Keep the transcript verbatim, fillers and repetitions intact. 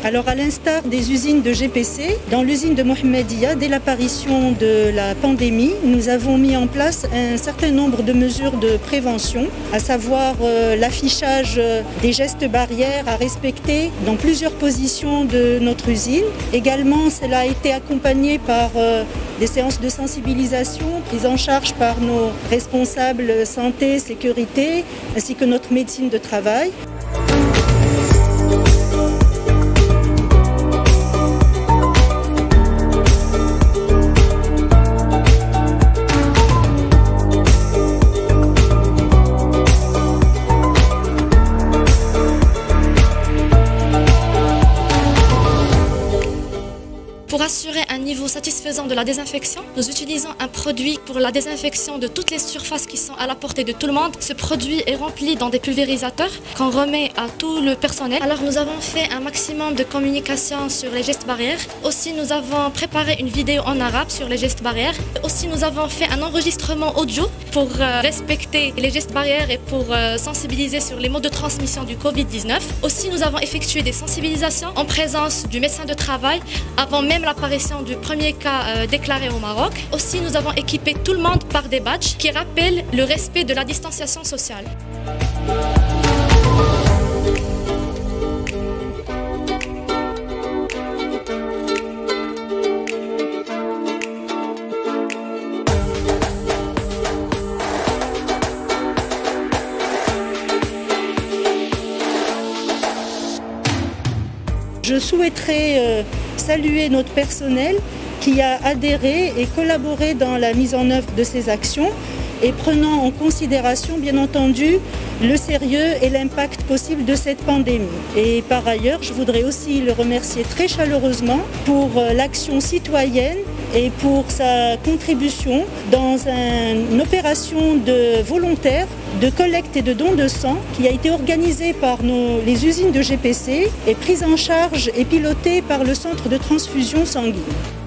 Alors à l'instar des usines de G P C, dans l'usine de Mohammedia, dès l'apparition de la pandémie, nous avons mis en place un certain nombre de mesures de prévention, à savoir euh, l'affichage des gestes barrières à respecter dans plusieurs positions de notre usine. Également, cela a été accompagné par euh, des séances de sensibilisation prises en charge par nos responsables santé, sécurité, ainsi que notre médecine de travail. Pour assurer un niveau satisfaisant de la désinfection, nous utilisons un produit pour la désinfection de toutes les surfaces qui sont à la portée de tout le monde. Ce produit est rempli dans des pulvérisateurs qu'on remet à tout le personnel. Alors nous avons fait un maximum de communication sur les gestes barrières. Aussi nous avons préparé une vidéo en arabe sur les gestes barrières. Aussi nous avons fait un enregistrement audio pour euh, respecter les gestes barrières et pour euh, sensibiliser sur les modes de transmission du Covid dix-neuf. Aussi nous avons effectué des sensibilisations en présence du médecin de travail avant même l'apparition du premier cas euh, déclaré au Maroc. Aussi, nous avons équipé tout le monde par des badges qui rappellent le respect de la distanciation sociale. Je souhaiterais euh, saluer notre personnel qui a adhéré et collaboré dans la mise en œuvre de ces actions et prenant en considération, bien entendu, le sérieux et l'impact possible de cette pandémie. Et par ailleurs, je voudrais aussi le remercier très chaleureusement pour l'action citoyenne et pour sa contribution dans un- une opération de volontaires de collecte et de don de sang qui a été organisée par nos, les usines de G P C et prise en charge et pilotée par le centre de transfusion sanguine.